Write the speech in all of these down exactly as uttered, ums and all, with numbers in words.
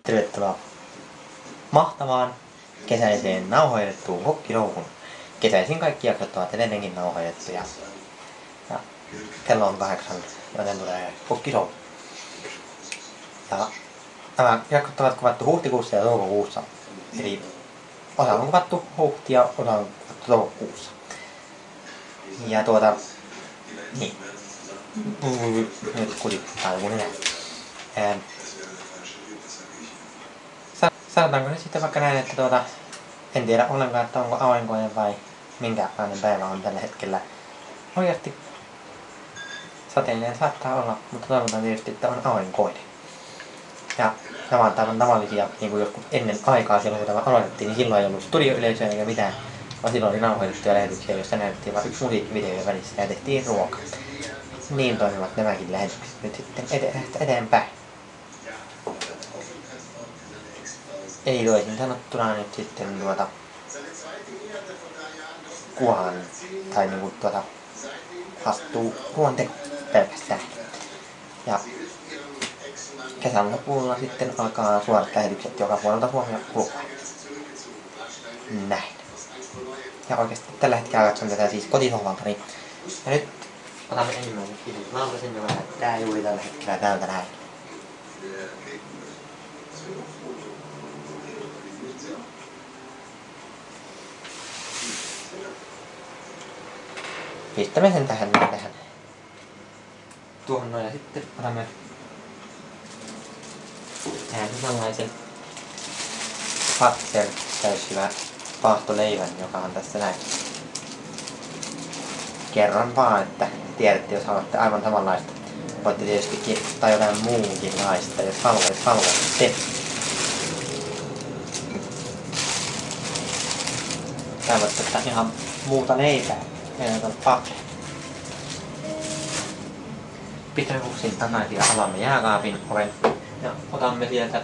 Tervetuloa mahtavaan kesäiseen nauhoitettuun kokkirouhun. Kesäisin kaikki jaksot ovat edelleenkin nauhoitettuja. Ja kello on kahdeksan, joten tulee kokkirouhu. Ja nämä jaksot ovat kuvattu huhtikuussa ja toukokuussa. Eli osa on kuvattu huhti ja osa on kuvattu toukokuussa. Ja tuota... Niin. Nyt kutittaa joku nenä. Sanotaanko nyt sitten vaikka näin, että tuota, en tiedä ollenkaan, että onko aurinkoinen vai minkälainen päivä on tällä hetkellä. Oikeasti sateinen saattaa olla, mutta toivotaan tietysti, että on aurinkoinen. Ja nämä on aivan tavallisia, niin kuin joskus ennen aikaa silloin, kun tämä aloitettiin, niin silloin ei ollut studioyleisöä eikä mitään, vaan silloin oli nauhoitettuja lähetyksiä, joissa näytettiin vain yksi musiikkivideo välissä ja tehtiin ruoka. Niin toimivat nämäkin lähetykset nyt sitten ete- eteenpäin. Ei toisin sanottuna nyt sitten tuota kuhan tai niinku tuota astuu ruoanteko pelkästään. Ja kesän lopulla sitten alkaa suorat lähetykset joka puolelta Suomea ulkoa. Näin. Ja oikeesti tällä hetkellä katson tätä siis kotisohvaltani. Ja nyt otamme ensimmäisen isot lautasen, joka näyttää juuri tällä hetkellä täältä näin. Pistämme sen tähän tähän tuohon noin ja sitten otamme tähän samanlaisen Fazer täyssyvä paahtoleivän, joka on tässä näin. Kerron vaan, että tiedätte, jos haluatte aivan samanlaista. Voitte tietysti kirjoittaa jotain muunkinlaista, jos haluatte, haluatte. Tää voisi ottaa ihan muuta leipää. Meidän on patre. Pistämme pussin takaisin ja avaamme jääkaapin oven. Ja otamme sieltä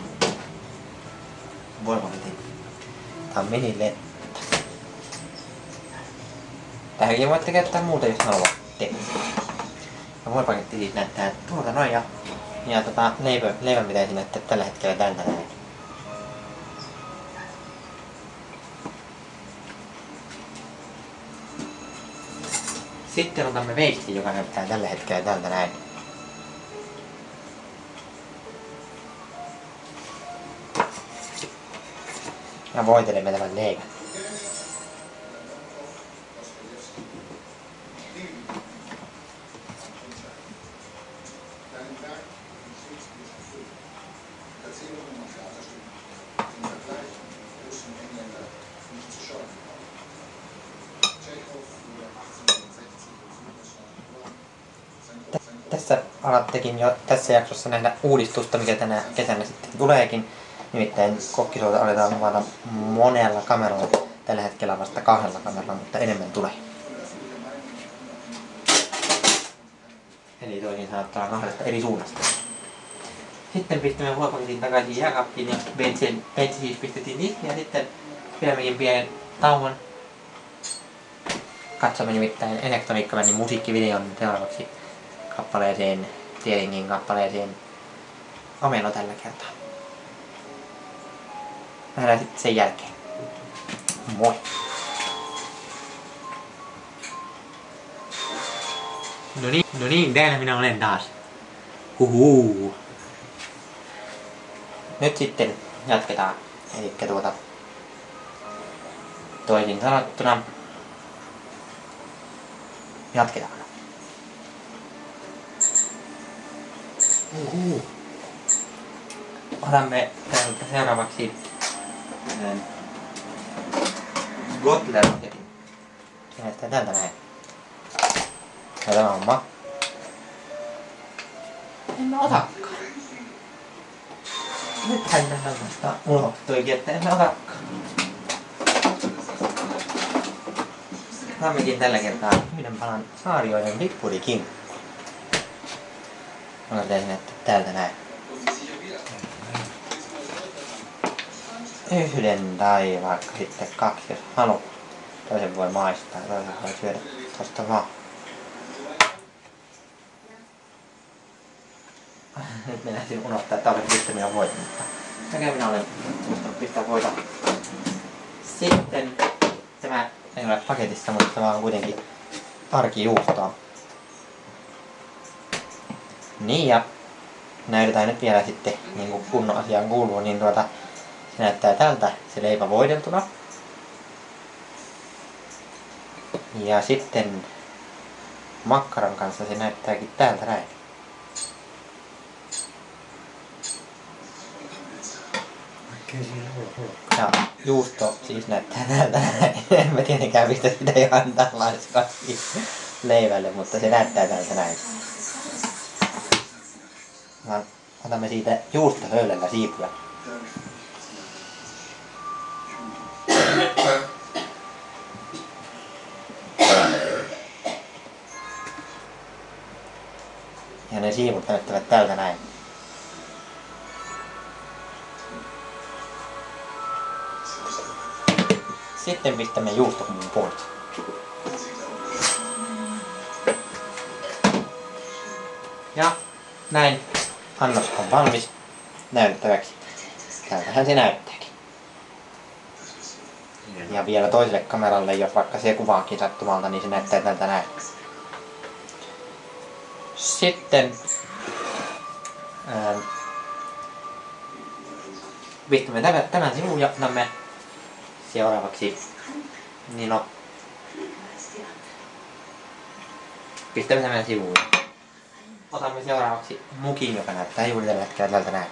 Volvonetin. Tää on minilettä. Tähänkin voitte käyttää muuta, jos haluatte. Ja vuoropaketti siis näyttää tuolta noin ja, ja tota, leipä, leivän pitäisi näyttää tällä hetkellä tältä näin. Sitten otamme veitsin, joka näyttää tällä hetkellä tältä näin. Ja voitelemme tämän leivän. Tässä alattekin jo tässä jaksossa nähdä uudistusta, mikä tänä kesänä sitten tuleekin. Nimittäin kokkisuota aletaan kuvata monella kameralla. Tällä hetkellä vasta kahdella kameralla, mutta enemmän tulee. Eli toisin sanottuna kahdesta eri suunnasta. Sitten pistämme vuoropaketin takaisin jääkaappiin ja veitsi siis pistettiin niihin ja sitten pidämmekin pienen tauon. Katsomme nimittäin Elektroniikka-bändin musiikkivideon seuraavaksi kappaleeseen, tietenkin kappaleeseen Omelo tällä kertaa. Nähdään sitten sen jälkeen. Moi! No niin, no niin, täällä minä olen taas. Huhuu. Nyt sitten jatketaan. Elikkä tuota... Toisin sanottuna... Jatketaan. Uhu. Otamme täältä seuraavaksi ähm, Gotler-roketin. Se näyttää tältä näin. Ja tämä on ma. En mä otakaan. Nythän tähän vasta unohtuikin, että en mä otakaan. Otammekin tällä kertaa yhden palan Saarioiden pippurikin. Mä pitäisi näyttää täältä näin. Yhden tai vaikka sitten kaksi, jos haluaa. Toisen voi maistaa, toisen voi syödä tosta vaan. Nyt meinasin unohtaa, että olen pistämiä voit, mutta Mikä minä olen muistanut pistää voita. Sitten tämä ei ole paketissa, mutta tämä on kuitenkin arkijuustoa. Niin ja näytetään nyt vielä sitten niin kuin kunnon asiaan kuuluu, niin tuota se näyttää tältä se leipä voideltuna. Ja sitten makkaran kanssa se näyttääkin täältä näin. Ja juusto siis näyttää täältä näin. En mä tietenkään pistä sitä ihan tällaisesti leivälle, mutta se näyttää täältä näin. Vaan otamme siitä juustohöylällä siipuja. Ja ne siivut näyttävät tältä näin. Sitten pistämme juustokumun pois. Ja näin annos on valmis näytettäväksi. Tältähän se näyttääkin. Ja vielä toiselle kameralle, jos vaikka se kuvaakin sattumalta, niin se näyttää tältä näin. Sitten ää, pistämme tämän, tämän sivuun ja otamme seuraavaksi, niin no, pistämme tämän sivuun. Otamme seuraavaksi mukin, joka näyttää juuri tällä hetkellä tältä näin.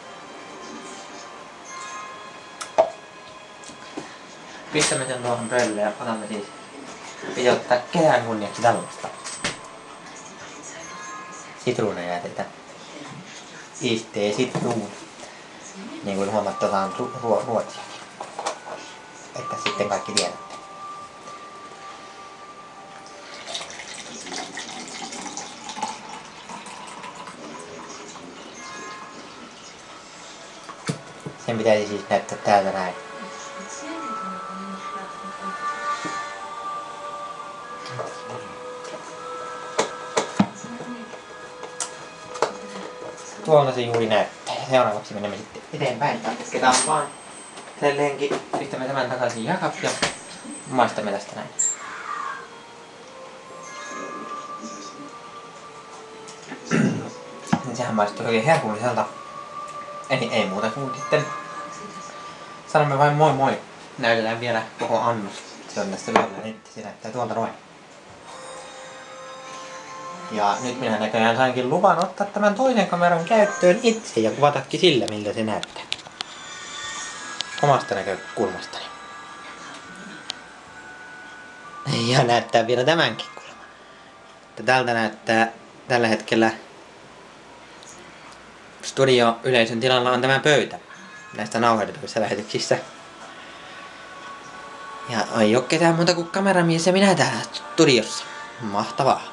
Pistämme sen tuohon pöydälle ja otamme siis pidottaa kesän kunniaksi tällaista sitruunajääteitä. Istee sitruun. Niin kuin huomaatte, otan ruo ruotsiakin. Että sitten kaikki tiedätte. Sen pitäisi siis näyttää täältä näin. Tuolta se juuri näyttää. Seuraavaksi menemme sitten eteenpäin. Jatketaan vaan edelleenkin. Pistämme tämän takaisin jakaksi ja maistamme tästä näin. Sehän maistuu oikein herkulliselta. Eli ei muuta kuin sitten sanomme vain moi moi. Näytetään vielä koko annos. Se on tästä vielä netti. Se näyttää tuolta noin. Ja nyt minä näköjään sainkin luvan ottaa tämän toisen kameran käyttöön itse ja kuvatakin sillä, miltä se näyttää. Omasta näkökulmastani. Ja näyttää vielä tämänkin kulman. Tältä näyttää tällä hetkellä studio-yleisön tilalla on tämä pöytä näistä nauhoitetuissa lähetyksissä. Ja ei oo ketään muuta kuin kameramies ja minä täällä studiossa. Mahtavaa.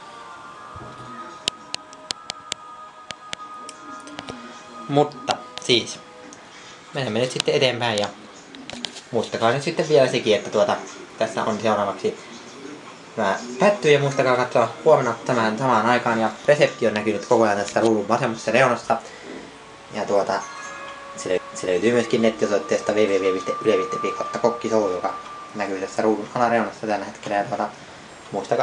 Mutta siis, menemme nyt sitten eteenpäin ja muistakaa nyt sitten vielä sekin, että tuota, tässä on seuraavaksi tämä päättyy ja muistakaa katsoa huomenna tämän samaan aikaan ja resepti on näkynyt koko ajan tässä ruudun vasemmassa reunassa. Ja tuota, se, se löytyy myöskin nettiosoitteesta double-u double-u double-u piste yle piste fi kautta kokkishow, joka näkyy tässä ruudun alareunassa tällä hetkellä. Ja tuota, muistakaa,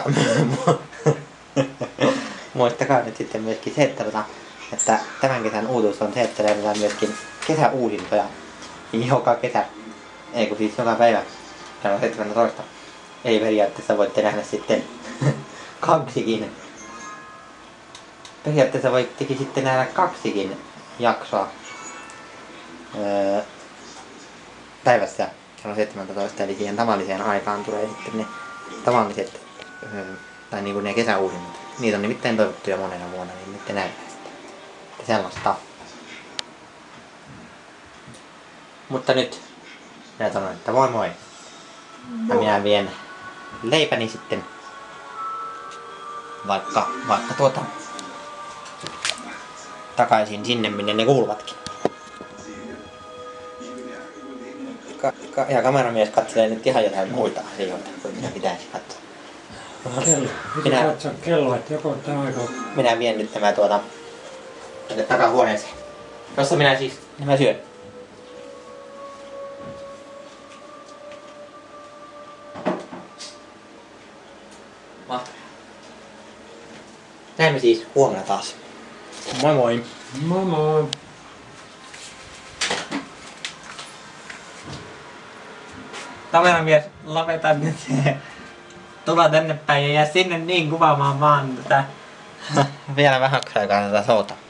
muistakaa nyt sitten myöskin se, että tuota, että tämän kesän uutuus on se, että löydetään myöskin kesäuusintoja joka kesä, ei kun siis joka päivä, kello seitsemäntoista. Ei periaatteessa voitte nähdä sitten kaksikin. Periaatteessa voittekin sitten nähdä kaksikin jaksoa öö, päivässä kello seitsemäntoista, eli siihen tavalliseen aikaan tulee sitten ne tavalliset, öö, tai niinku ne kesäuusinnot. Niitä on nimittäin toivottu jo monena vuonna, niin nyt te näyttää. Sellaista. Mutta nyt minä sanon, että moi moi. Ja minä vien leipäni sitten vaikka, vaikka tuota takaisin sinne, minne ne kuuluvatkin. Ka ka ja kameramies katselee nyt ihan jotain muita asioita, kuin minä pitäisi katsoa. Kello. Minä katsoa kelloa, että joko tämä aika. Minä vien nyt tämä tuota tänne takahuoneeseen, jossa minä siis nämä syön. siis huomenna taas. Moi moi! Moi moi! Kameramies, lopeta nyt se. Tulla tänne päin ja jää sinne niin kuvaamaan vaan tätä. Vielä vähän aikaa tätä souta.